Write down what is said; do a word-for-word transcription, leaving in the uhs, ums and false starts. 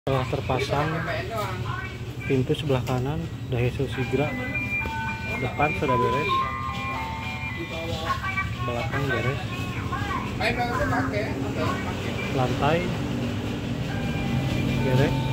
Telah terpasang pintu sebelah kanan Daihatsu Sigra, depan sudah beres, belakang beres, lantai beres.